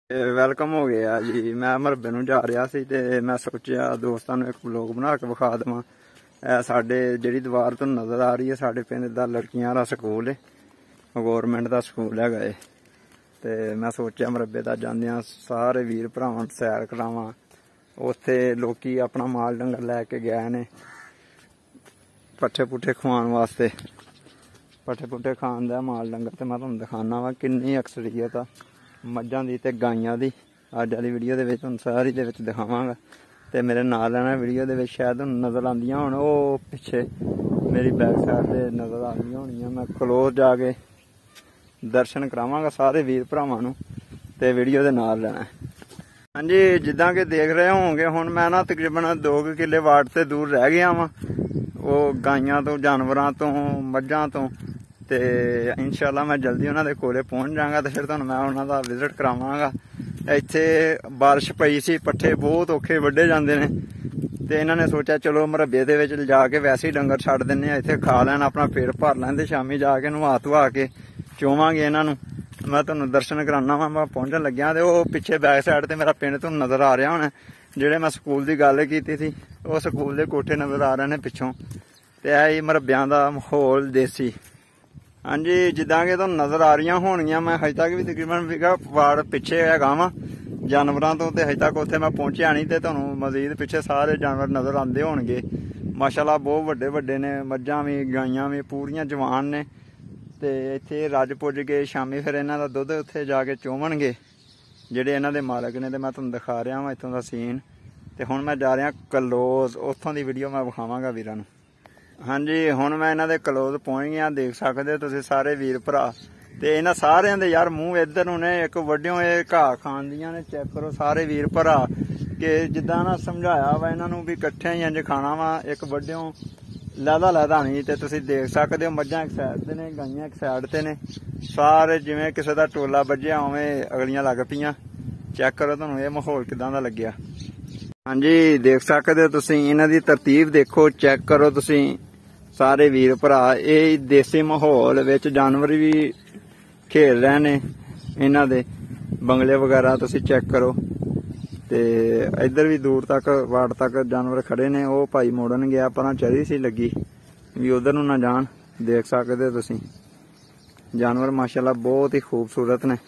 Welcome ਹੋ ਗਿਆ ਜੀ। ਮੈਂ ਮਰਬੇ ਨੂੰ ਜਾ ਰਿਹਾ ਸੀ ਤੇ ਮੈਂ ਸੋਚਿਆ ਦੋਸਤਾਂ ਨੂੰ ਇੱਕ ਵਲੌਗ ਬਣਾ ਕੇ ਵਿਖਾ ਦੇਵਾਂ। ਇਹ ਸਾਡੇ ਜਿਹੜੀ ਦੀਵਾਰ ਤੋਂ ਨਜ਼ਰ ਆ ਰਹੀ ਹੈ ਸਾਡੇ ਪਿੰਡ ਦਾ ਲੜਕੀਆਂ ਦਾ ਸਕੂਲ ਹੈ, ਗੌਰਮੈਂਟ ਦਾ ਸਕੂਲ ਹੈਗਾ ਏ। ਤੇ ਮੈਂ ਸੋਚਿਆ ਮਰਬੇ ਦਾ ਜਾਂਦਿਆਂ ਸਾਰੇ ਵੀਰ ਭਰਾਵਾਂ ਨੂੰ ਸੈਰ ਕਰਾਵਾਂ। ਉੱਥੇ ਲੋਕੀ ਆਪਣਾ ਮਾਲ ਡੰਗਰ ਲੈ ਕੇ ਗਏ ਨੇ ਪੱਠੇ ਪੁੱਠੇ ਖਵਾਉਣ ਵਾਸਤੇ। ਪੱਠੇ ਪੁੱਠੇ ਖਾਣ ਦਾ ਮਾਲ ਡੰਗਰ ਤੇ ਮੈਂ ਤੁਹਾਨੂੰ ਦਿਖਾਣਾ ਵਾ ਕਿੰਨੀ ਅਕਸਰੀਅਤ ਆ ਮੱਝਾਂ ਦੀ ਤੇ ਗਾਈਆਂ ਦੀ। ਅੱਜ ਵਾਲੀ ਵੀਡੀਓ ਦੇ ਵਿੱਚ ਤੁਹਾਨੂੰ ਸਾਰੀ ਦੇ ਵਿੱਚ ਦਿਖਾਵਾਂਗਾ ਤੇ ਮੇਰੇ ਨਾਲ ਲੈਣਾ ਵੀਡੀਓ ਦੇ ਵਿੱਚ ਸ਼ਾਇਦ ਤੁਹਾਨੂੰ ਨਜ਼ਰ ਆਉਂਦੀਆਂ ਹੁਣ ਉਹ ਪਿੱਛੇ ਮੇਰੀ ਬੈਕ ਸਾਈਡ ਤੇ ਨਜ਼ਰ ਆਉਂਦੀਆਂ ਹੋਣੀਆਂ। ਮੈਂ ਕਲੋਜ਼ ਜਾ ਕੇ ਦਰਸ਼ਨ ਕਰਾਵਾਂਗਾ ਸਾਰੇ ਵੀਰ ਭਰਾਵਾਂ ਨੂੰ ਤੇ ਵੀਡੀਓ ਦੇ ਨਾਲ ਲੈਣਾ। ਹਾਂਜੀ, ਜਿੱਦਾਂ ਕਿ ਦੇਖ ਰਹੇ ਹੋਵੋਗੇ ਹੁਣ ਮੈਂ ਨਾ ਤਕਰੀਬਨ 2 ਕਿੱਲੇ ਵਾਟ ਤੇ ਦੂਰ ਰਹਿ ਗਿਆ ਵਾਂ ਉਹ ਗਾਈਆਂ ਤੋਂ, ਜਾਨਵਰਾਂ ਤੋਂ, ਮੱਝਾਂ ਤੋਂ। ਤੇ ਇਨਸ਼ਾਅੱਲਾ ਮੈਂ ਜਲਦੀ ਉਹਨਾਂ ਦੇ ਕੋਲੇ ਪਹੁੰਚ ਜਾਵਾਂਗਾ ਤੇ ਫਿਰ ਤੁਹਾਨੂੰ ਮੈਂ ਉਹਨਾਂ ਦਾ ਵਿਜ਼ਿਟ ਕਰਾਵਾਂਗਾ। ਇੱਥੇ ਬਾਰਿਸ਼ ਪਈ ਸੀ, ਪੱਠੇ ਬਹੁਤ ਔਖੇ ਵੱਢੇ ਜਾਂਦੇ ਨੇ ਤੇ ਇਹਨਾਂ ਨੇ ਸੋਚਿਆ ਚਲੋ ਮਰਬੇ ਦੇ ਵਿੱਚ ਲਿਜਾ ਕੇ ਵੈਸੇ ਹੀ ਡੰਗਰ ਛੱਡ ਦਿੰਦੇ ਆ, ਇੱਥੇ ਖਾ ਲੈਣ, ਆਪਣਾ ਪੇਟ ਭਰ ਲੈਣ ਤੇ ਸ਼ਾਮੀ ਜਾ ਕੇ ਨਵਾ ਧਵਾ ਕੇ ਚੋਵਾਂਗੇ ਇਹਨਾਂ ਨੂੰ। ਮੈਂ ਤੁਹਾਨੂੰ ਦਰਸ਼ਨ ਕਰਾਉਣਾ ਵਾ। ਮੈਂ ਪਹੁੰਚਣ ਲੱਗਿਆ ਤੇ ਉਹ ਪਿੱਛੇ ਬੈਕ ਸਾਈਡ ਤੇ ਮੇਰਾ ਪਿੰਡ ਤੁਹਾਨੂੰ ਨਜ਼ਰ ਆ ਰਿਹਾ ਹੁਣ। ਜਿਹੜੇ ਮੈਂ ਸਕੂਲ ਦੀ ਗੱਲ ਕੀਤੀ ਸੀ ਉਹ ਸਕੂਲ ਦੇ ਕੋਠੇ ਨਜ਼ਰ ਆ ਰਹੇ ਨੇ ਪਿੱਛੋਂ। ਤੇ ਇਹ ਮਰਬਿਆਂ ਦਾ ਮਾਹੌਲ ਦੇਸੀ। ਹਾਂਜੀ, ਜਿੱਦਾਂ ਕਿ ਤੁਹਾਨੂੰ ਨਜ਼ਰ ਆ ਰਹੀਆਂ ਹੋਣਗੀਆਂ ਮੈਂ ਹਜੇ ਤੱਕ ਵੀ ਤਕਰੀਬਨ ਵਾੜ ਪਿੱਛੇ ਹੈਗਾ ਵਾ ਜਾਨਵਰਾਂ ਤੋਂ ਤੇ ਹਜੇ ਤੱਕ ਉੱਥੇ ਮੈਂ ਪਹੁੰਚਿਆ ਨਹੀਂ। ਤੇ ਤੁਹਾਨੂੰ ਮਜ਼ੀਦ ਪਿੱਛੇ ਸਾਰੇ ਜਾਨਵਰ ਨਜ਼ਰ ਆਉਂਦੇ ਹੋਣਗੇ। ਮਾਸ਼ਾਅੱਲਾ ਬਹੁਤ ਵੱਡੇ ਵੱਡੇ ਨੇ, ਮੱਝਾਂ ਵੀ ਗਾਈਆਂ ਵੀ ਪੂਰੀਆਂ ਜਵਾਨ ਨੇ। ਤੇ ਇੱਥੇ ਰੱਜ ਪੁੱਜ ਕੇ ਸ਼ਾਮੀ ਫਿਰ ਇਹਨਾਂ ਦਾ ਦੁੱਧ ਉੱਥੇ ਜਾ ਕੇ ਚੋਵਣਗੇ ਜਿਹੜੇ ਇਹਨਾਂ ਦੇ ਮਾਲਕ ਨੇ। ਤੇ ਮੈਂ ਤੁਹਾਨੂੰ ਦਿਖਾ ਰਿਹਾ ਵਾਂ ਇੱਥੋਂ ਦਾ ਸੀਨ। ਤੇ ਹੁਣ ਮੈਂ ਜਾ ਰਿਹਾ ਕਲੋਜ਼, ਉੱਥੋਂ ਦੀ ਵੀਡੀਓ ਮੈਂ ਵਿਖਾਵਾਂਗਾ ਵੀਰਾਂ ਨੂੰ। ਹਾਂਜੀ, ਹੁਣ ਮੈਂ ਇਹਨਾਂ ਦੇ ਕਲੋਜ਼ ਪਹੁੰਚ ਗਿਆ। ਦੇਖ ਸਕਦੇ ਹੋ ਤੁਸੀਂ ਸਾਰੇ ਵੀਰ ਭਰਾ। ਤੇ ਇਹਨਾਂ ਸਾਰਿਆਂ ਦੇ ਯਾਰ ਮੂੰਹ ਇੱਧਰ ਨੂੰ ਨੇ, ਇੱਕ ਵੱਡਿਓ ਇਹ ਘਾਹ ਖਾਂਦੀਆਂ ਨੇ। ਚੈੱਕ ਕਰੋ ਸਾਰੇ ਵੀਰ ਭਰਾ ਕਿ ਜਿੱਦਾਂ ਨਾ ਸਮਝਾਇਆ ਵਾ ਇਹਨਾਂ ਨੂੰ ਵੀ ਇਕੱਠਿਆਂ ਹੀ ਇੰਝ ਖਾਣਾ ਵਾ, ਇੱਕ ਵੱਡਿਓ ਲਹਿਦਾ ਨਹੀਂ। ਤੇ ਤੁਸੀਂ ਦੇਖ ਸਕਦੇ ਹੋ ਮੱਝਾਂ ਇੱਕ ਸਾਈਡ ਤੇ ਨੇ, ਗਾਈਆਂ ਇੱਕ ਸਾਈਡ ਤੇ ਨੇ। ਸਾਰੇ ਜਿਵੇਂ ਕਿਸੇ ਦਾ ਟੋਲਾ ਵੱਜਿਆ ਉਵੇਂ ਅਗਲੀਆਂ ਲੱਗ ਪਈਆਂ। ਚੈੱਕ ਕਰੋ ਤੁਹਾਨੂੰ ਇਹ ਮਾਹੌਲ ਕਿਦਾਂ ਦਾ ਲੱਗਿਆ। ਹਾਂਜੀ, ਦੇਖ ਸਕਦੇ ਹੋ ਤੁਸੀਂ ਇਹਨਾਂ ਦੀ ਤਰਤੀਬ ਦੇਖੋ, ਚੈੱਕ ਕਰੋ ਤੁਸੀਂ ਸਾਰੇ ਵੀਰ ਭਰਾ। ਇਹ ਦੇਸੀ ਮਾਹੌਲ ਵਿੱਚ ਜਾਨਵਰ ਵੀ ਖੇਲ ਰਹੇ ਨੇ ਇਹਨਾਂ ਦੇ ਬੰਗਲੇ ਵਗੈਰਾ ਤੁਸੀਂ ਚੈੱਕ ਕਰੋ। ਤੇ ਇੱਧਰ ਵੀ ਦੂਰ ਤੱਕ ਵਾੜ ਤੱਕ ਜਾਨਵਰ ਖੜੇ ਨੇ। ਉਹ ਭਾਈ ਮੋੜਨ ਗਿਆ, ਪਰਾਂ ਚਰੀ ਸੀ ਲੱਗੀ ਵੀ ਉਧਰ ਨੂੰ ਨਾ ਜਾਣ। ਦੇਖ ਸਕਦੇ ਹੋ ਤੁਸੀਂ ਜਾਨਵਰ ਮਾਸ਼ਾਅੱਲਾ ਬਹੁਤ ਹੀ ਖੂਬਸੂਰਤ ਨੇ।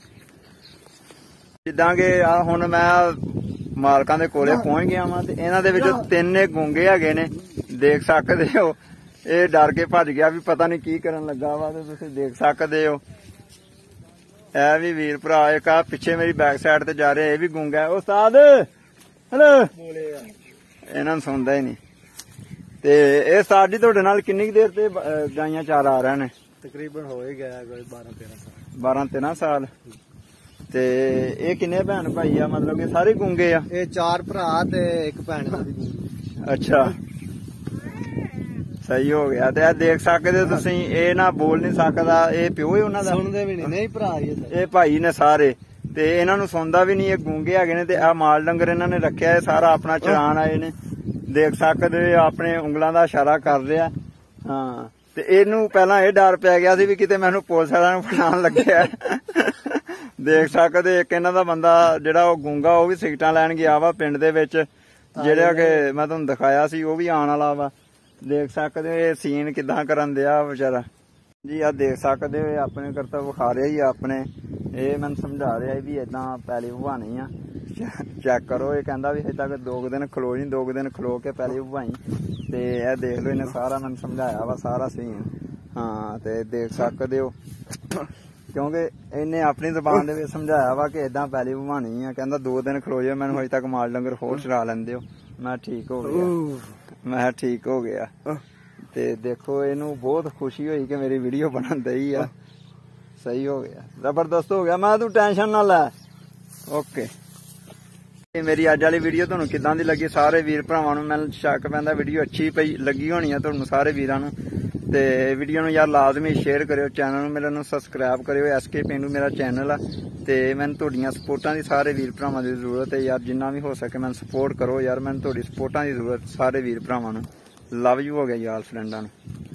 ਜਿੱਦਾਂ ਕਿ ਆ ਹੁਣ ਮੈਂ ਮਾਲਕਾਂ ਦੇ ਕੋਲੇ ਪਹੁੰਚ ਗਿਆ ਵਾਂ ਤੇ ਇਹਨਾਂ ਦੇ ਵਿੱਚ 3 ਗੂੰਗੇ ਹੈਗੇ ਨੇ। ਦੇਖ ਸਕਦੇ ਹੋ ਇਹ ਡਰ ਕੇ ਭੱਜ ਗਿਆ ਵੀ ਪਤਾ ਨਹੀਂ ਕੀ ਕਰਨ ਲੱਗਾ ਵਾ। ਤੇ ਤੁਸੀਂ ਦੇਖ ਸਕਦੇ ਹੋ ਇਹ ਵੀ ਵੀਰ ਭਰਾ ਇੱਕ ਆ ਪਿੱਛੇ ਮੇਰੀ ਬੈਕ ਸਾਈਡ ਤੇ ਜਾ ਰਿਹਾ, ਇਹ ਵੀ ਗੂੰਗਾ ਹੈ। ਉਸਤਾਦ ਹੈਲੋ, ਇਹਨਾਂ ਨੂੰ ਸੁਣਦਾ ਹੀ ਨਹੀਂ। ਤੇ ਇਹ ਉਸਤਾਦ ਜੀ ਤੁਹਾਡੇ ਨਾਲ ਕਿੰਨੀ ਦੇਰ ਤੇ ਗਾਈਆਂ ਚਾਰ ਆ ਰਹੇ ਨੇ? ਤਕਰੀਬਨ ਹੋ ਹੀ ਗਿਆ 12-13 ਸਾਲ। 12-13 ਸਾਲ। ਤੇ ਇਹ ਕਿੰਨੇ ਭੈਣ ਭਾਈ ਆ, ਮਤਲਬ ਕਿ ਸਾਰੇ ਗੂੰਗੇ ਆ? ਇਹ 4 ਭਰਾ ਤੇ 1 ਭੈਣ ਦਾ। ਅੱਛਾ, ਸਹੀ ਹੋ ਗਿਆ। ਤੇ ਇਹ ਦੇਖ ਸਕਦੇ ਹੋ ਤੁਸੀਂ ਇਹ ਨਾ ਬੋਲ ਨਹੀਂ ਸਕਦਾ, ਇਹ ਪਿਓ ਹੀ ਉਹਨਾਂ ਦਾ। ਸੁਣਦੇ ਵੀ ਨਹੀਂ ਭਰਾ ਹੀ ਇਹ ਭਾਈ ਨੇ ਸਾਰੇ। ਤੇ ਇਹਨਾਂ ਨੂੰ ਸੁਣਦਾ ਵੀ ਨਹੀਂ, ਇਹ ਗੂੰਗੇ ਹੈਗੇ ਨੇ। ਤੇ ਆ ਮਾਲ ਡੰਗਰ ਇਹਨਾਂ ਨੇ ਰੱਖਿਆ, ਇਹ ਸਾਰਾ ਆਪਣਾ ਚਰਾਨ ਆਏ ਨੇ। ਦੇਖ ਸਕਦੇ ਆਪਣੇ ਉਂਗਲਾਂ ਦਾ ਇਸ਼ਾਰਾ ਕਰ ਰਿਹਾ। ਹਾਂ, ਤੇ ਇਹਨੂੰ ਪਹਿਲਾਂ ਇਹ ਡਰ ਪੈ ਗਿਆ ਸੀ ਵੀ ਕਿਤੇ ਮੈਨੂੰ ਪੁਲਿਸ ਵਾਲਿਆਂ ਨੂੰ ਫੜਾਉਣ ਲੱਗਿਆ। ਦੇਖ ਸਕਦੇ ਇੱਕ ਇਹਨਾਂ ਦਾ ਬੰਦਾ ਜਿਹੜਾ ਉਹ ਗੂੰਗਾ ਉਹ ਵੀ ਸਿਗਰਟਾਂ ਲੈਣ ਗਿਆ ਵਾ ਪਿੰਡ ਦੇ ਵਿੱਚ, ਜਿਹੜਾ ਕਿ ਮੈਂ ਤੁਹਾਨੂੰ ਦਿਖਾਇਆ ਸੀ ਉਹ ਵੀ ਆਉਣ ਵਾਲਾ ਵਾ। ਦੇਖ ਸਕਦੇ ਹੋ ਇਹ ਸੀਨ ਕਿਦਾਂ ਕਰਨ ਦਿਆ ਵਿਚਾਰਾ ਜੀ। ਆ ਦੇਖ ਸਕਦੇ ਹੋ ਆਪਣੇ ਕਰਤੱਵ ਵਿਖਾ ਰਿਹਾ ਹੀ ਆਪਣੇ। ਇਹ ਮੈਨੂੰ ਸਮਝਾ ਰਿਹਾ ਵੀ ਏਦਾਂ ਪੈਲੀ ਭਵਾਣੀ ਆ। ਚੈੱਕ ਕਰੋ, ਇਹ ਕਹਿੰਦਾ ਵੀ ਹਜੇ ਤੱਕ 2 ਦਿਨ ਖਲੋ ਨਹੀਂ, 2 ਦਿਨ ਖਲੋ ਕੇ ਪੈਲੀ ਭਵਾਈ। ਤੇ ਇਹ ਦੇਖ ਲਓ ਇਹਨੇ ਸਾਰਾ ਮੈਨੂੰ ਸਮਝਾਇਆ ਵਾ ਸਾਰਾ ਸੀਨ। ਹਾਂ, ਤੇ ਦੇਖ ਸਕਦੇ ਹੋ ਕਿਉਂਕਿ ਇਹਨੇ ਆਪਣੀ ਜ਼ੁਬਾਨ ਦੇ ਵਿੱਚ ਸਮਝਾਇਆ ਵਾ ਕਿ ਏਦਾਂ ਪੈਲੀ ਭਵਾਣੀ ਆ। ਕਹਿੰਦਾ 2 ਦਿਨ ਖਲੋ ਜਾਓ, ਮੈਨੂੰ ਹਜੇ ਤੱਕ ਮਾਲ ਡੰਗਰ ਹੋਰ ਚਰਾ ਲੈਂਦੇ ਹੋ। ਮੈਂ ਠੀਕ ਹੋ ਗਿਆ, ਮੈਂ ਠੀਕ ਹੋ ਗਿਆ। ਤੇ ਦੇਖੋ ਇਹਨੂੰ ਬਹੁਤ ਖੁਸ਼ੀ ਹੋਈ ਕਿ ਮੇਰੀ ਵੀਡੀਓ ਬਣਨ ਦਈ ਆ। ਸਹੀ ਹੋ ਗਿਆ, ਜ਼ਬਰਦਸਤ ਹੋ ਗਿਆ। ਮੈਂ ਤੂੰ ਟੈਨਸ਼ਨ ਨਾ ਲੈ। ਓਕੇ, ਮੇਰੀ ਅੱਜ ਵਾਲੀ ਵੀਡੀਓ ਤੁਹਾਨੂੰ ਕਿੱਦਾਂ ਦੀ ਲੱਗੀ? ਸਾਰੇ ਵੀਰ ਭਰਾਵਾਂ ਨੂੰ ਮੈਨੂੰ ਸ਼ੱਕ ਪੈਂਦਾ ਵੀਡੀਓ ਅੱਛੀ ਪਈ ਲੱਗੀ ਹੋਣੀ ਆ ਤੁਹਾਨੂੰ ਸਾਰੇ ਵੀਰਾਂ ਨੂੰ। ਤੇ ਵੀਡੀਓ ਨੂੰ ਯਾਰ ਲਾਜ਼ਮੀ ਸ਼ੇਅਰ ਕਰਿਓ, ਚੈਨਲ ਨੂੰ ਮੇਰੇ ਨੂੰ ਸਬਸਕ੍ਰਾਈਬ ਕਰਿਓ। SK ਪੇਂਡੂ ਮੇਰਾ ਚੈਨਲ ਆ। ਤੇ ਮੈਨੂੰ ਤੁਹਾਡੀਆਂ ਸਪੋਰਟਾਂ ਦੀ ਸਾਰੇ ਵੀਰ ਭਰਾਵਾਂ ਦੀ ਜ਼ਰੂਰਤ ਹੈ ਯਾਰ। ਜਿੰਨਾ ਵੀ ਹੋ ਸਕੇ ਮੈਨੂੰ ਸਪੋਰਟ ਕਰੋ ਯਾਰ। ਮੈਨੂੰ ਤੁਹਾਡੀ ਸਪੋਰਟਾਂ ਦੀ ਜ਼ਰੂਰਤ ਸਾਰੇ ਵੀਰ ਭਰਾਵਾਂ ਨੂੰ। ਲਵ ਯੂ ਹੋ ਗਿਆ ਯਾਰ ਫਰੈਂਡਾਂ ਨੂੰ।